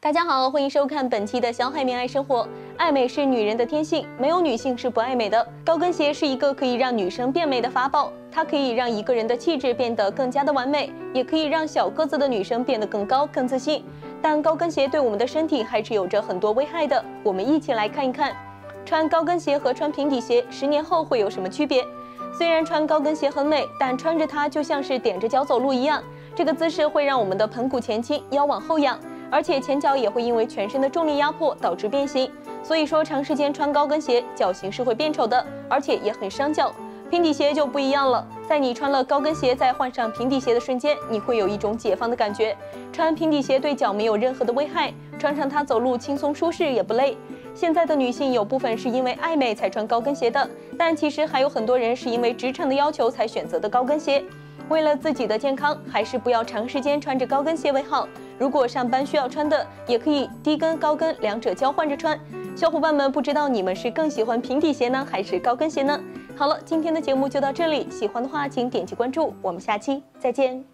大家好，欢迎收看本期的小海绵爱生活。爱美是女人的天性，没有女性是不爱美的。高跟鞋是一个可以让女生变美的法宝，它可以让一个人的气质变得更加的完美，也可以让小个子的女生变得更高、更自信。但高跟鞋对我们的身体还是有着很多危害的，我们一起来看一看，穿高跟鞋和穿平底鞋10年后会有什么区别？虽然穿高跟鞋很美，但穿着它就像是踮着脚走路一样，这个姿势会让我们的盆骨前倾，腰往后仰。而且前脚也会因为全身的重力压迫导致变形，所以说长时间穿高跟鞋，脚型是会变丑的，而且也很伤脚。平底鞋就不一样了，在你穿了高跟鞋再换上平底鞋的瞬间，你会有一种解放的感觉。穿平底鞋对脚没有任何的危害，穿上它走路轻松舒适也不累。现在的女性有部分是因为爱美才穿高跟鞋的，但其实还有很多人是因为职场的要求才选择的高跟鞋。为了自己的健康，还是不要长时间穿着高跟鞋为好。如果上班需要穿的，也可以低跟、高跟两者交换着穿。小伙伴们，不知道你们是更喜欢平底鞋呢，还是高跟鞋呢？好了，今天的节目就到这里，喜欢的话请点击关注，我们下期再见。